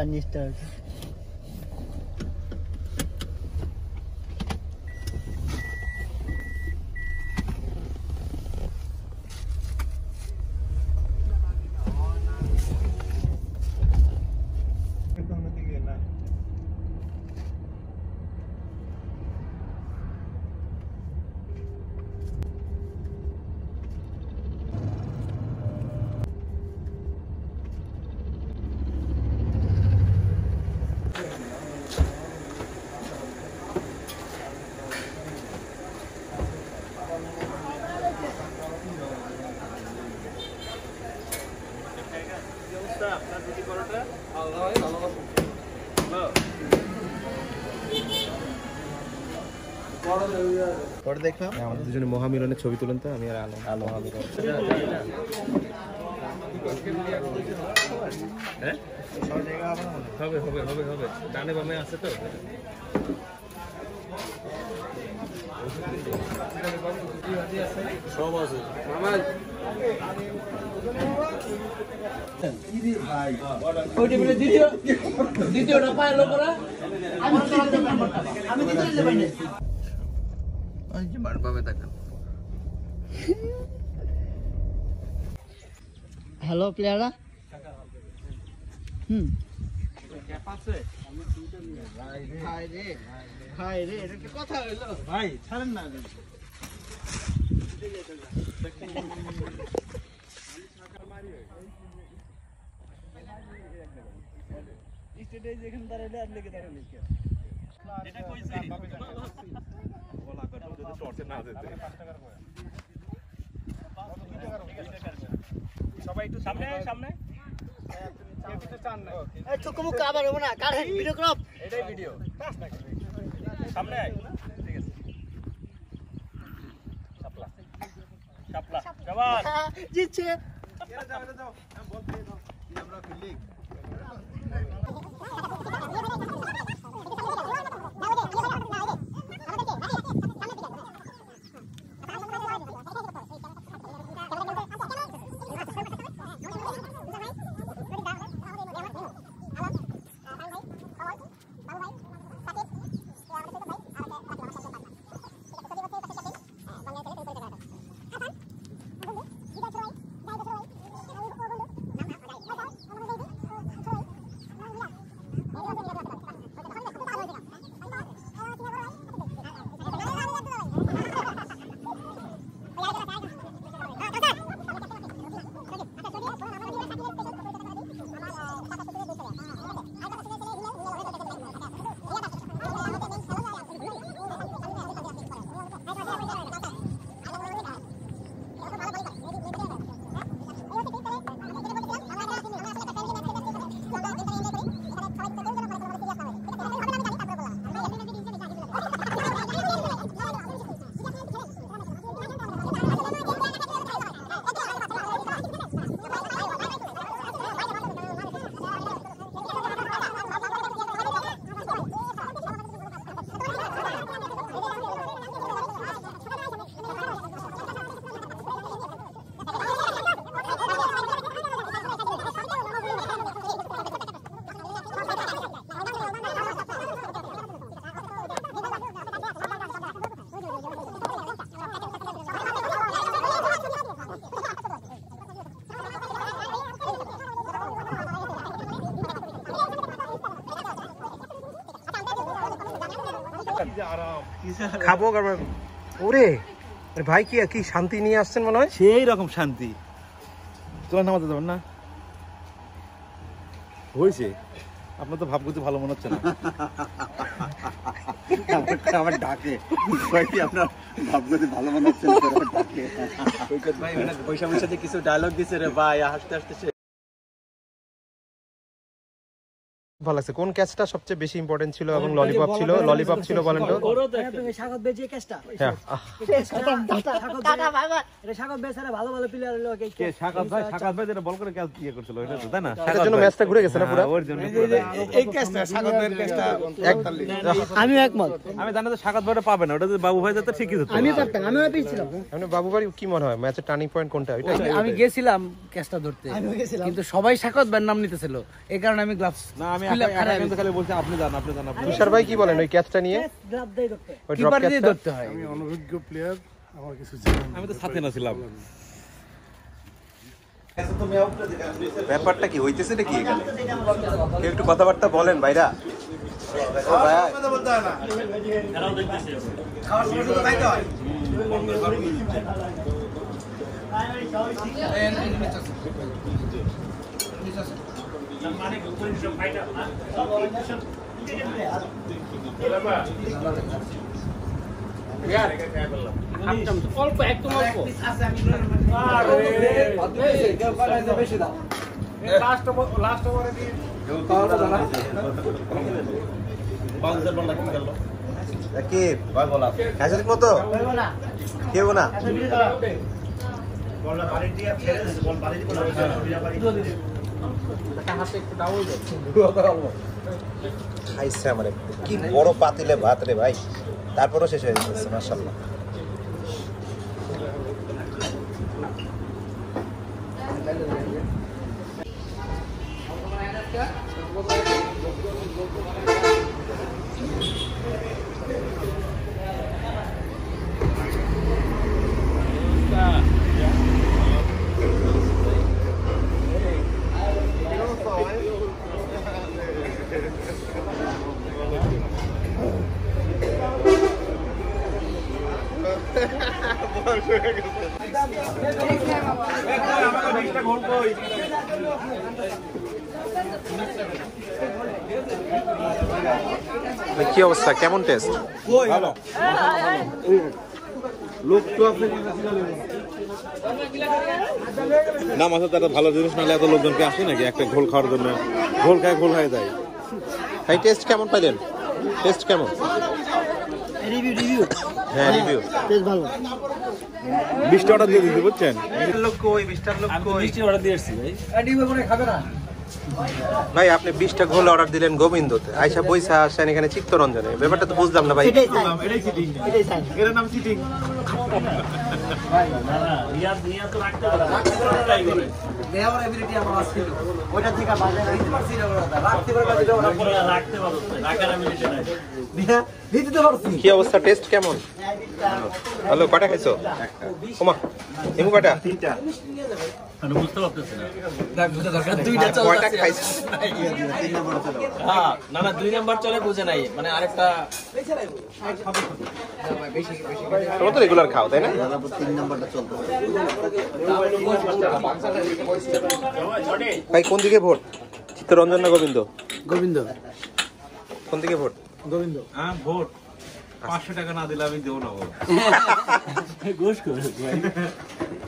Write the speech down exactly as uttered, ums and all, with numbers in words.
Start. পরে দেখলাম আমাদের দুজনে মহামিলনের ছবি তুলেন তো আমি আর আলো আলো মহামিলন হ্যাঁ হবে হবে হবে হবে ডানে বামে আছে তো সব আছে মামা ভাই ওইটা বলে দ্বিতীয় দ্বিতীয়টা পাইলো পড়া আমি আমি দ্বিতীয় যাই না ওই যে বারবাবে দেখেন হ্যালো প্লেয়াররা হুম ক্যাপ আছে আমি দুটো নিয়ে ভাই রে ভাই রে এটা কি কথা হইলো ভাই ছাড়েন না স্টেটে যেখানে দাঁড়ালে আর লেগে দাঁড়ালে কি এটা কইছে বলা কত যদি শর্টে না দিতে সবাই একটু সামনে সামনে এই তো কোন কাবার হবে না কার ভিডিও ক্রপ এটাই ভিডিও সামনে আয় ঠিক আছে শাপলা শাপলা জবান জিতছে এরা যাও এরা যাও বল প্লে দাও আমরা ফিল্ডিং খাবো করবে ওরে ভাই কি কি শান্তি নিয়ে আসছেন মনে হয় সেই রকম শান্তি তোরা নামাতে যাবেন না হয়েছে আপনার তো ভাব করতে ভালো মনে হচ্ছে না আমার ডাকে আপনার ভাব করতে ভালো মনে হচ্ছে না ভাই পয়সা পয়সা দিয়ে কিছু ডায়লগ দিছে রে ভাই হাসতে হাসতে ভালো লাগছে কোন ক্যাচটা সবচেয়ে বেশি ইম্পর্টেন্ট ছিল এবং ললিপপ ছিল ললিপপ ছিল বলেন তো স্বাগত বেজে ক্যাচটা হ্যাঁ টাটা বাই বাই এটা স্বাগত বেচারা ভালো ভালো প্লেয়ার হলো কে স্বাগত ভাই স্বাগত ভাই যেটা বল করে ক্যাচ দিয়ে করছিল এটা তো তাই না এর জন্য ম্যাচটা ঘুরে গেছে না পুরো ওর জন্য এই ক্যাচটা স্বাগত ভাইয়ের ক্যাচটা আমি একমত আমি জানি তো স্বাগত ভাইটা পাবে না ওটা যদি বাবু ভাই যেত ঠিকই হতো আমি পারতাম আমিও পেয়েছিলাম মানে বাবু ভাই কি মনে হয় ম্যাচের টার্নিং পয়েন্ট কোনটা এটা আমি গেছিলাম ক্যাচটা ধরতে কিন্তু সবাই স্বাগত ভাইয়ের নাম নিতেছিল এই কারণে আমি গ্লাভস না আমি তুষার ভাই কি বলেন ওই ক্যাচটা নিয়ে? গ্লাভ দিয়ে ধরতে ওই ড্রপ ক্যাচটা আমি অনভিজ্ঞ প্লেয়ার, আমার কিছু জানা নেই। আমি তো সাথে না ছিলাম। ব্যাপারটা কি হইতেছে নাকি এখানে? কেউ একটু কথাবার্তা বলেন ভাইরা। ও ভাই অল্প একদম অল্প রাকিব খাইছো ঠিক মতো? কেউ না খাইছে আমার কি বড় পাতিলে ভাত রে ভাই, তারপরও শেষ হয়ে যাচ্ছে মাশাআল্লাহ। কি অবস্থা, কেমন টেস্ট? ভালো। লোক তো আপনি না মাছের তো একটা ভালো জিনিস নাহলে এত লোকজনকে আসে নাকি একটা ঘোল খাওয়ার জন্য? ঘোল খায় ঘোল হয়ে যায়। ভাই টেস্ট কেমন পাইলেন? টেস্ট কেমন? রিভিউ রিভিউ হ্যাঁ রিভিউ বেশ ভালো। বিশটা অর্ডার দিয়ে দিতে বুঝছেন? লোক কই বিশটার লোক কই? অর্ডার দিয়ে আসছি ভাই রিভিউ করে খাবে না ভাই আপনি বিশটা ঘোল অর্ডার দিলেন গোবিন্দতে, আইসা বইসা আসেন এখানে চিত্তরঞ্জনে, ব্যাপারটা তো বুঝলাম না ভাই। এটাই চাই এটাই চিটিং। এটাই চাই এর নাম চিটিং। দেওয়ার এবিলিটি আমার আছে ওইটা থেকে বাজে রাখতে পারছি না ওরা রাখতে পারবে না রাখতে পারবে রাখার এবিলিটি নাই দিতে তো পারছি। কি অবস্থা, টেস্ট কেমন? হ্যালো, কয়টা খাইছো? ওমা এমু কয়টা? তিনটা। আমি বুঝতে পারতেছি না দুইটা কয়টা খাইছো? হ্যাঁ না না দুই নাম্বার চলে বুঝে নাই মানে আরেকটা তোমরা তো রেগুলার খাও তাই না? ভাই কোন দিকে ভোট, চিত্তরঞ্জন না গোবিন্দ? গোবিন্দ কোন দিকে ভোট? গোবিন্দ হ্যাঁ ভোট পাঁচশো টাকা না দিলে আমি দেবো না ভোট। ঘুষ করে ভাই